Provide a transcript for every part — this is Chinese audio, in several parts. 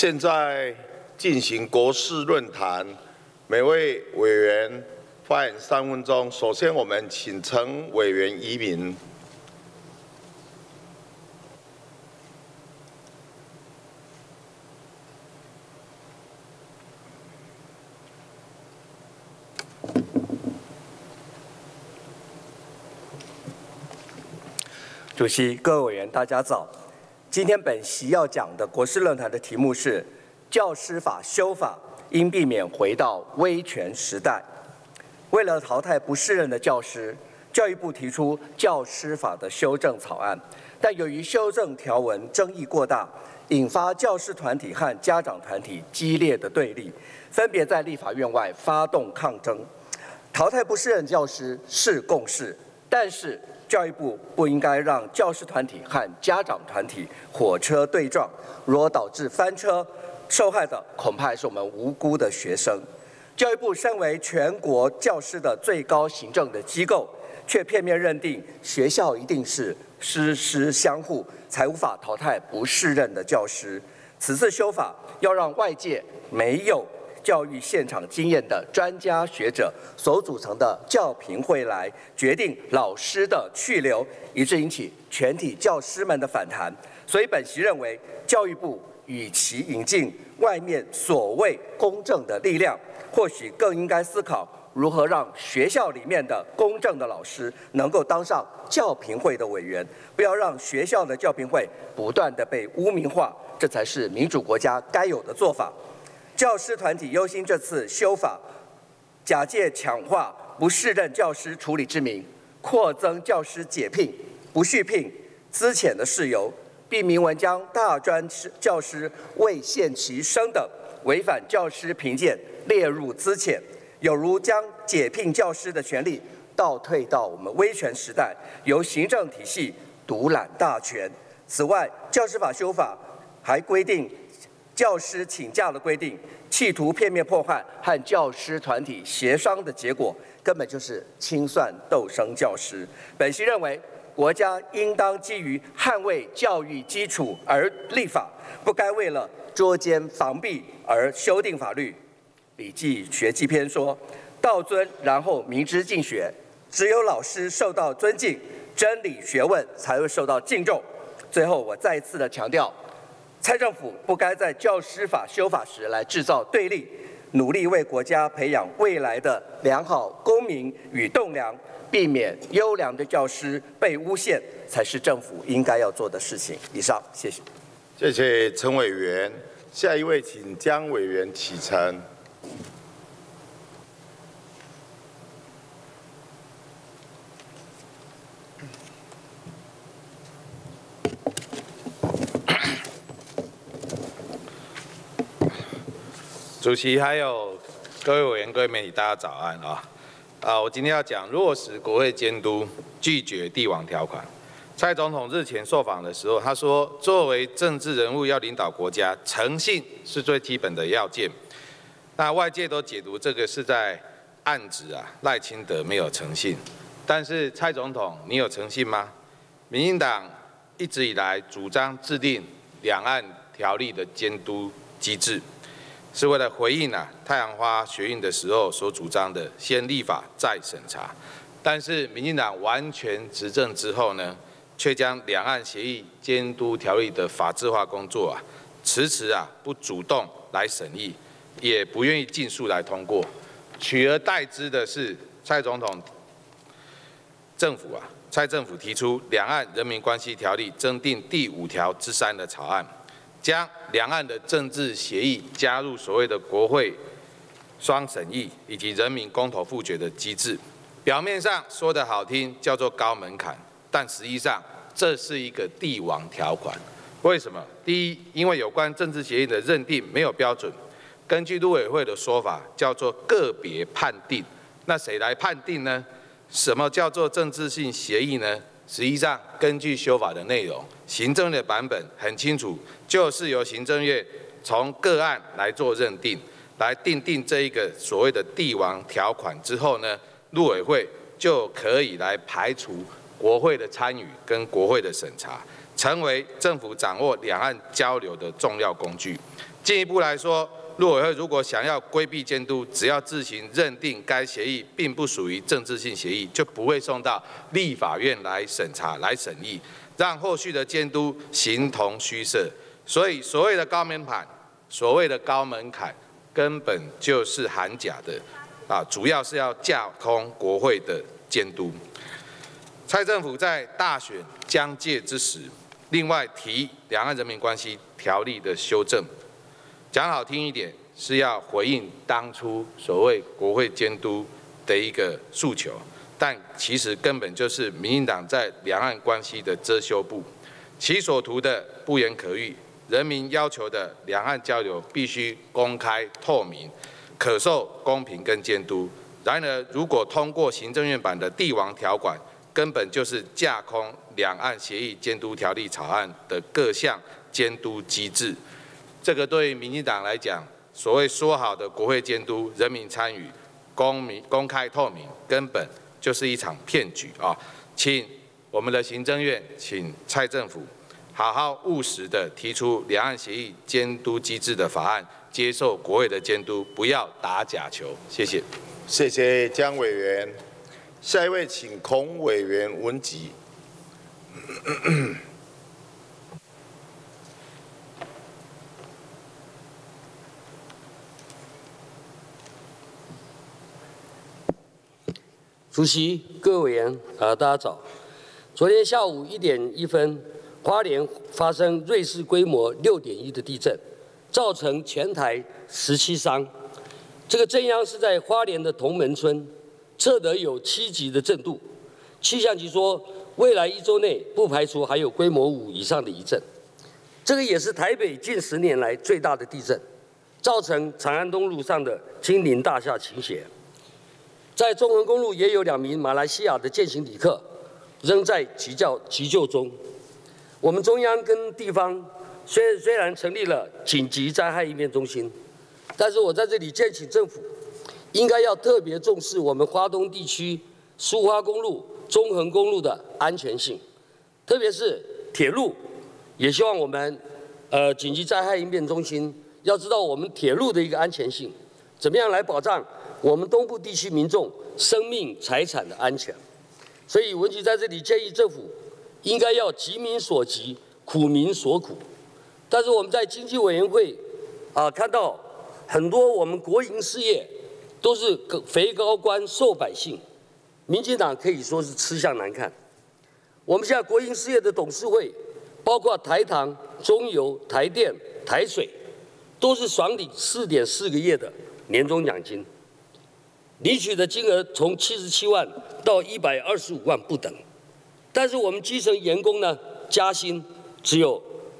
现在进行国事论坛，每位委员发言3分钟。首先，我们请陈委员移民。 主席、各位委员，大家早。今天本席要讲的国事论坛的题目是“教师法修法应避免回到威权时代”。为了淘汰不适任的教师，教育部提出教师法的修正草案，但由于修正条文争议过大，引发教师团体和家长团体激烈的对立，分别在立法院外发动抗争。淘汰不适任教师是共识，但是教育部不应该让教师团体和家长团体火车对撞，若导致翻车，受害的恐怕是我们无辜的学生。教育部身为全国教师的最高行政的机构，却片面认定学校一定是师师相护，才无法淘汰不适任的教师。此次修法要让外界没有教育现场经验的专家学者所组成的教评会来决定老师的去留，以致引起全体教师们的反弹。所以本席认为，教育部与其引进外面所谓公正的力量，或许更应该思考如何让学校里面的公正的老师能够当上教评会的委员，不要让学校的教评会不断的被污名化，这才是民主国家该有的做法。教师团体忧心这次修法假借强化不适任教师处理之名，扩增教师解聘、不续聘、资遣的事由，并明文将大专教师未限期生等违反教师评鉴列入资遣，有如将解聘教师的权利倒退到我们威权时代，由行政体系独揽大权。此外，教师法修法还规定教师请假的规定，企图片面破坏和教师团体协商的结果，根本就是清算斗争教师。本席认为，国家应当基于捍卫教育基础而立法，不该为了捉奸防弊而修订法律。《礼记·学记篇》说：“道尊，然后民之敬学。”只有老师受到尊敬，真理学问才会受到敬重。最后，我再一次的强调，蔡政府不该在教师法修法时来制造对立，努力为国家培养未来的良好公民与栋梁，避免优良的教师被诬陷，才是政府应该要做的事情。以上，谢谢。 谢谢陈委员。下一位，请江委员启程。 主席还有各位委员、各位媒体，大家早安啊！我今天要讲落实国会监督，拒绝帝王条款。蔡总统日前受访的时候，他说，作为政治人物要领导国家，诚信是最基本的要件。那外界都解读这个是在暗指赖清德没有诚信，但是蔡总统，你有诚信吗？民进党一直以来主张制定两岸条例的监督机制，是为了回应太阳花学运的时候所主张的先立法再审查。但是民进党完全执政之后呢，却将两岸协议监督条例的法制化工作迟迟不主动来审议，也不愿意尽速来通过，取而代之的是蔡总统政府蔡政府提出《两岸人民关系条例》增订第5条之3的草案，将两岸的政治协议加入所谓的国会双审议以及人民公投复决的机制。表面上说得好听叫做高门槛，但实际上这是一个帝王条款。为什么？第一，因为有关政治协议的认定没有标准，根据陆委会的说法叫做个别判定。那谁来判定呢？什么叫做政治性协议呢？实际上，根据修法的内容，行政院的版本很清楚，就是由行政院从个案来做认定，来订定这一个所谓的帝王条款之后呢，陆委会就可以来排除国会的参与跟国会的审查， 成为政府掌握两岸交流的重要工具。进一步来说，陆委会如果想要规避监督，只要自行认定该协议并不属于政治性协议，就不会送到立法院来审查、来审议，让后续的监督形同虚设。所以，所谓的高门槛、所谓的高门槛，根本就是喊假的主要是要架空国会的监督。蔡政府在大选将届之时，另外提《两岸人民关系条例》的修正，讲好听一点，是要回应当初所谓国会监督的一个诉求，但其实根本就是民进党在两岸关系的遮羞布，其所图的不言可喻。人民要求的两岸交流必须公开透明，可受公平跟监督。然而，如果通过行政院版的帝王条款，根本就是架空两岸协议监督条例草案的各项监督机制。这个对于民进党来讲，所谓说好的国会监督、人民参与、公开透明，根本就是一场骗局请我们的行政院，请蔡政府好好务实的提出两岸协议监督机制的法案，接受国会的监督，不要打假球。谢谢。 谢谢江委员。下一位，请孔委员文吉。 主席、各位委员，大家早。昨天下午1点1分，花莲发生瑞士规模6.1的地震，造成全台17伤。这个震央是在花莲的同门村，测得有7级的震度。气象局说，未来1周内不排除还有规模5以上的余震。这个也是台北近10年来最大的地震，造成长安东路上的金陵大厦倾斜。在中横公路也有2名马来西亚的健行旅客仍在急救中。我们中央跟地方虽然成立了紧急灾害应变中心，但是我在这里建请政府应该要特别重视我们花东地区苏花公路、中横公路的安全性，特别是铁路，也希望我们紧急灾害应变中心要知道我们铁路的一个安全性，怎么样来保障我们东部地区民众生命财产的安全。所以文吉在这里建议政府应该要急民所急，苦民所苦。但是我们在经济委员会看到很多我们国营事业都是肥高官瘦百姓，民进党可以说是吃相难看。我们现在国营事业的董事会，包括台糖、中油、台电、台水，都是爽领4.4个月的年终奖金，领取的金额从77万到125万不等。但是我们基层员工呢，加薪只有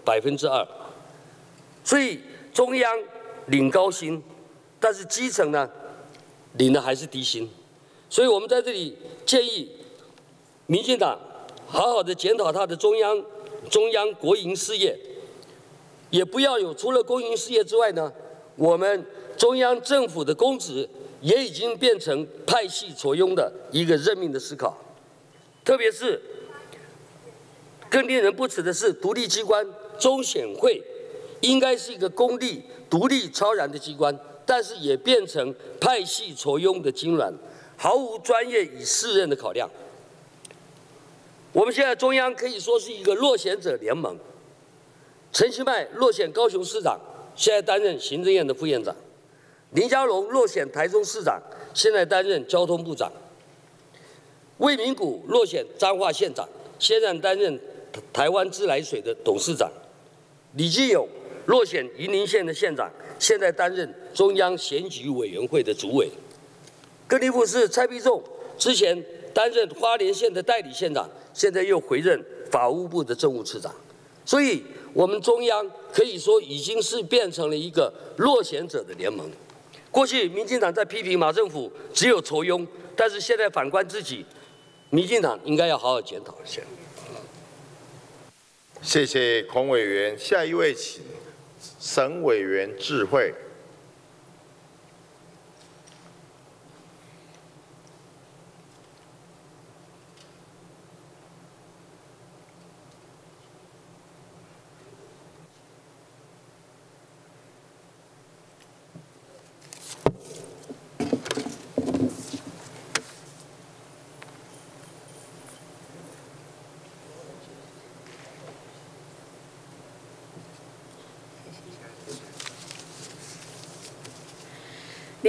2%，所以中央领高薪，但是基层呢领的还是低薪。所以我们在这里建议民进党好好的检讨他的中央国营事业，也不要有除了公营事业之外呢，我们中央政府的公职也已经变成派系所用的一个任命的思考。特别是更令人不齿的是，独立机关中选会应该是一个公立、独立、超然的机关，但是也变成派系所用的痉挛，毫无专业与适任的考量。我们现在中央可以说是一个落选者联盟。陈其迈落选高雄市长，现在担任行政院的副院长；林佳龙落选台中市长，现在担任交通部长；魏明谷落选彰化县长，现在担任台湾自来水的董事长；李进勇落选云林县的县长，现在担任中央选举委员会的主委。更离谱是蔡必仲之前担任花莲县的代理县长，现在又回任法务部的政务次长。所以，我们中央可以说已经是变成了一个落选者的联盟。过去民进党在批评马政府只有酬庸，但是现在反观自己，民进党应该要好好检讨一下。 谢谢孔委员。下一位，请沈委员智慧。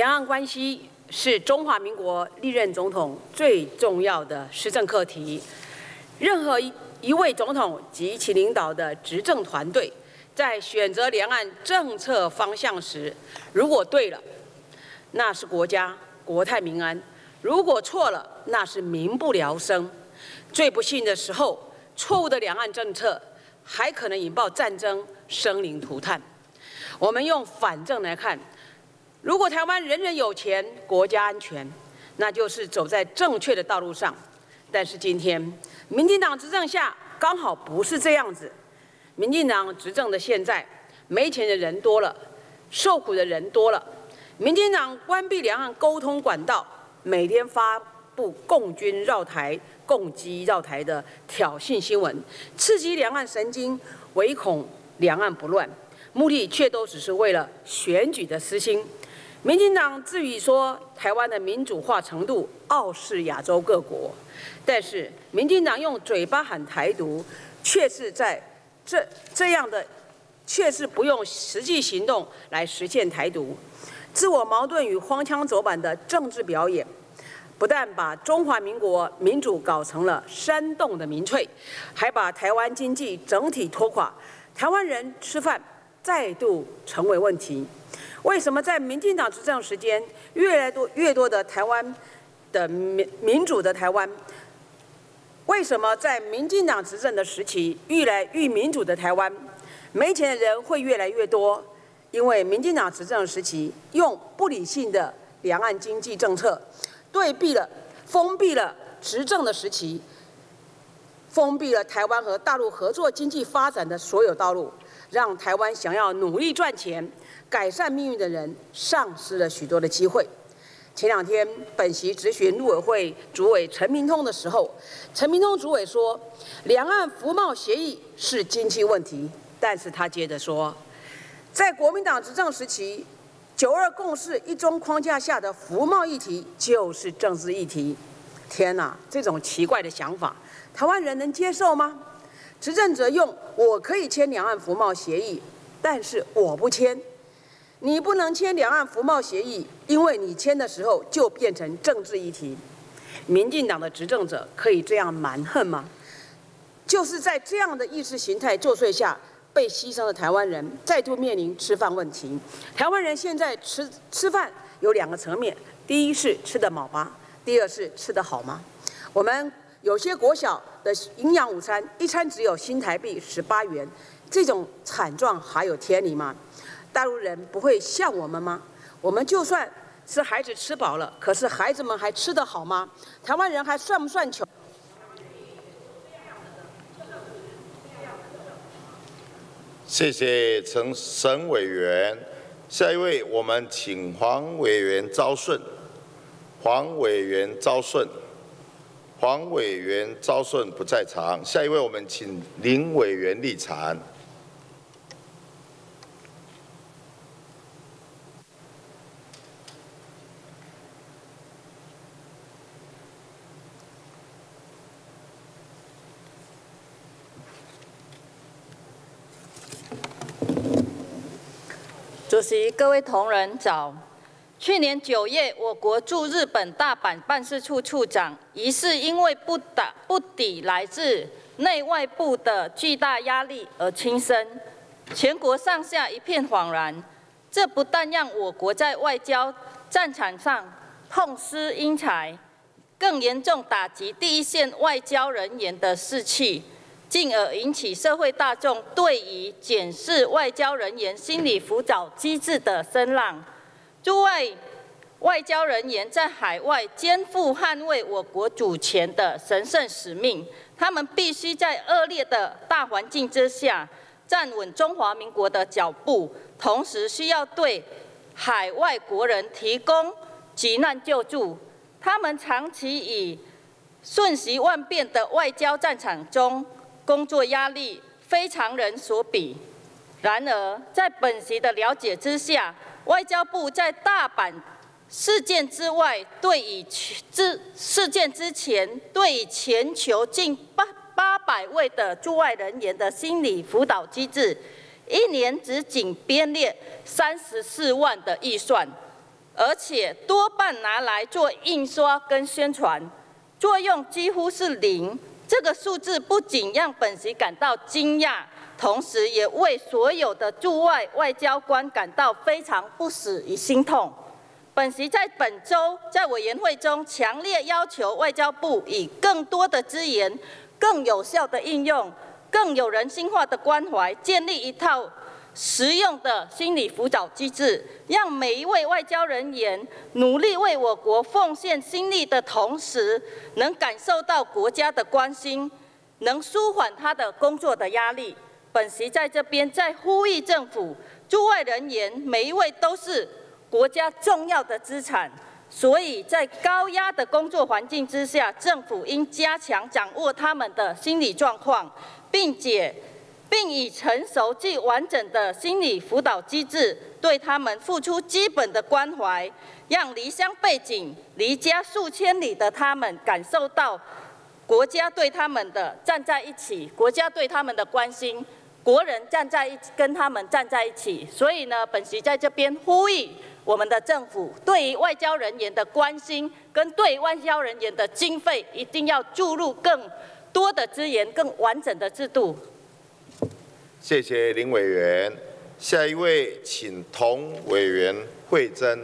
两岸关系是中华民国历任总统最重要的施政课题。任何一位总统及其领导的执政团队，在选择两岸政策方向时，如果对了，那是国家国泰民安；如果错了，那是民不聊生。最不幸的时候，错误的两岸政策还可能引爆战争，生灵涂炭。我们用反正来看，如果台湾人人有钱，国家安全，那就是走在正确的道路上。但是今天，民进党执政下刚好不是这样子。民进党执政的现在，没钱的人多了，受苦的人多了。民进党关闭两岸沟通管道，每天发布共军绕台、共机绕台的挑衅新闻，刺激两岸神经，唯恐两岸不乱，目的却都只是为了选举的私心。民进党自诩说台湾的民主化程度傲视亚洲各国，但是民进党用嘴巴喊台独，却是在这样的，却是不用实际行动来实现台独，自我矛盾与荒腔走板的政治表演，不但把中华民国民主搞成了山洞的民粹，还把台湾经济整体拖垮，台湾人吃饭再度成为问题。为什么在民进党执政时间，越多的台湾的民主的台湾？为什么在民进党执政的时期，愈来愈民主的台湾，没钱的人会越来越多？因为民进党执政时期用不理性的两岸经济政策，封闭了执政的时期，封闭了台湾和大陆合作经济发展的所有道路，让台湾想要努力赚钱、改善命运的人丧失了许多的机会。前两天本席质询陆委会主委陈明通的时候，陈明通主委说，两岸服贸协议是经济问题，但是他接着说，在国民党执政时期，9·2共识一中框架下的服贸议题就是政治议题。天哪，这种奇怪的想法，台湾人能接受吗？执政者用我可以签两岸服贸协议，但是我不签。你不能签两岸服贸协议，因为你签的时候就变成政治议题。民进党的执政者可以这样蛮横吗？就是在这样的意识形态作祟下，被牺牲的台湾人再度面临吃饭问题。台湾人现在吃饭有2个层面，第一是吃得饱吗？第二是吃得好吗？我们有些国小的营养午餐，一餐只有新台币18元，这种惨状还有天理吗？大陆人不会笑我们吗？我们就算是孩子吃饱了，可是孩子们还吃得好吗？台湾人还算不算穷？ 谢谢沈委员。下一位，我们请黄委员昭顺。黄委员昭顺不在场。下一位，我们请林委员立场。 主席、各位同仁早。去年9月，我国驻日本大阪办事处处长疑似因为不抵来自内外部的巨大压力而轻生，全国上下一片恍然。这不但让我国在外交战场上痛失英才，更严重打击第一线外交人员的士气。进而引起社会大众对于检视外交人员心理辅导机制的声浪。驻外交人员在海外肩负捍卫我国主权的神圣使命，他们必须在恶劣的大环境之下站稳中华民国的脚步，同时需要对海外国人提供急难救助。他们长期以瞬息万变的外交战场中，工作压力非常人所比。然而，在本席的了解之下，外交部在大阪事件之外，事件之前，对于全球近800位的驻外人员的心理辅导机制，1年只仅编列34万的预算。 而且多半拿来做印刷跟宣传，作用几乎是零。这个数字不仅让本席感到惊讶，同时也为所有的驻外外交官感到非常不耻与心痛。本席在本周在委员会中强烈要求外交部以更多的资源、更有效的应用、更有人性化的关怀，建立一套实用的心理辅导机制，让每一位外交人员努力为我国奉献心力的同时，能感受到国家的关心，能舒缓他的工作的压力。本席在这边再呼吁政府，驻外人员每一位都是国家重要的资产，所以在高压的工作环境之下，政府应加强掌握他们的心理状况，并以成熟既完整的心理辅导机制，对他们付出基本的关怀，让离乡背井、离家数千里的他们感受到国家对他们的站在一起，国家对他们的关心，国人跟他们站在一起。所以呢，本席在这边呼吁我们的政府对于外交人员的关心，跟对外交人员的经费，一定要注入更多的资源、更完整的制度。 谢谢林委员。下一位，请童委员惠珍。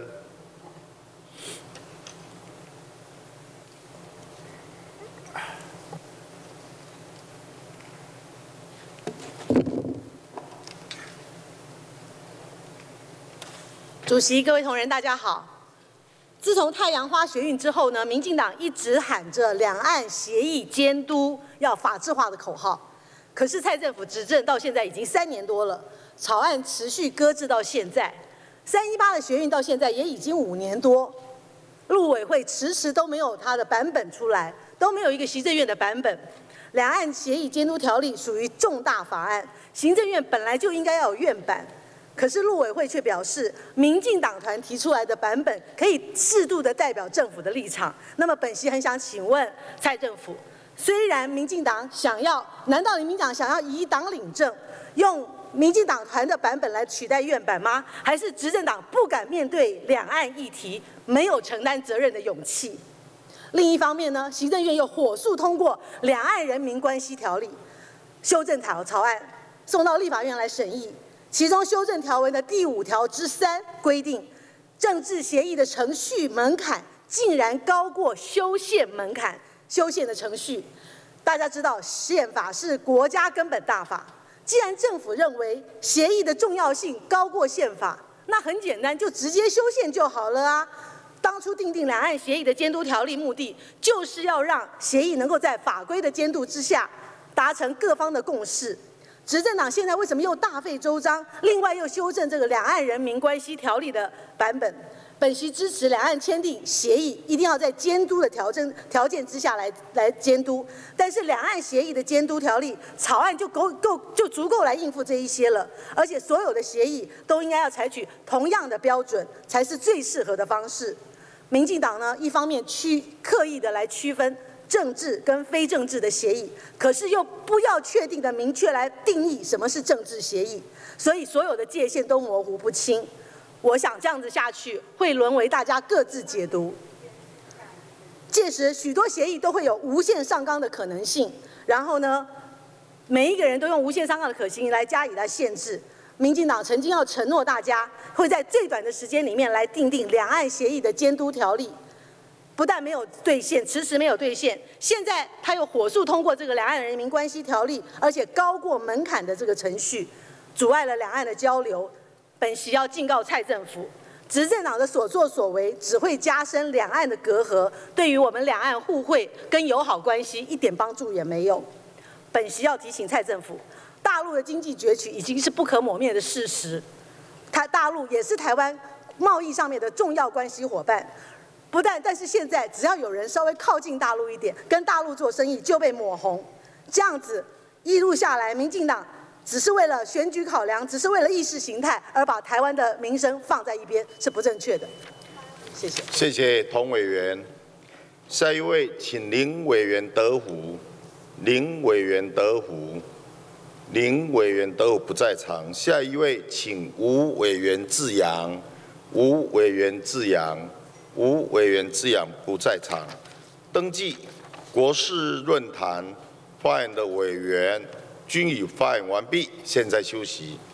主席、各位同仁，大家好。自从太阳花学运之后呢，民进党一直喊着两岸协议监督要法治化的口号。可是蔡政府执政到现在已经3年多了，草案持续搁置到现在。318的学运到现在也已经5年多，陆委会迟迟都没有它的版本出来，都没有一个行政院的版本。两岸协议监督条例属于重大法案，行政院本来就应该要有院版。可是陆委会却表示，民进党团提出来的版本可以适度的代表政府的立场。那么本席很想请问蔡政府，虽然民进党难道民进党想要以党领政，用民进党团的版本来取代院版吗？还是执政党不敢面对两岸议题，没有承担责任的勇气？另一方面呢，行政院又火速通过《两岸人民关系条例》修正草案，送到立法院来审议。其中修正条文的第5条之3规定，政治协议的程序门槛竟然高过修宪门槛。修宪的程序，大家知道宪法是国家根本大法。既然政府认为协议的重要性高过宪法，那很简单，就直接修宪就好了啊。当初订定两岸协议的监督条例，目的就是要让协议能够在法规的监督之下，达成各方的共识。执政党现在为什么又大费周章，另外又修正这个《两岸人民关系条例》的版本？本席支持两岸签订协议，一定要在监督的条件之下来监督。但是两岸协议的监督条例草案就足够来应付这一些了，而且所有的协议都应该要采取同样的标准，才是最适合的方式。民进党呢，一方面刻意的来区分政治跟非政治的协议，可是又不要确定的明确来定义什么是政治协议，所以所有的界限都模糊不清。我想这样子下去会沦为大家各自解读，届时许多协议都会有无限上纲的可能性，然后呢，每一个人都用无限上纲的可行来加以来限制。民进党曾经要承诺大家会在最短的时间里面来订定两岸协议的监督条例，不但没有兑现，迟迟没有兑现，现在他又火速通过这个《两岸人民关系条例》，而且高过门槛的这个程序，阻碍了两岸的交流。本席要警告蔡政府，执政党的所作所为只会加深两岸的隔阂，对于我们两岸互惠跟友好关系一点帮助也没有。本席要提醒蔡政府，大陆的经济攫取已经是不可磨灭的事实，大陆也是台湾贸易上面的重要关系伙伴。但是现在只要有人稍微靠近大陆一点，跟大陆做生意就被抹红，这样子一路下来，民进党只是为了选举考量，只是为了意识形态而把台湾的民生放在一边，是不正确的。谢谢。 谢谢童委员。下一位，请林委员德福。林委员德福，林委员德福不在场。下一位，请吴委员志扬。 无委员自扬，无委员自扬不在场。登记国事论坛发言的委员均已发言完毕，现在休息。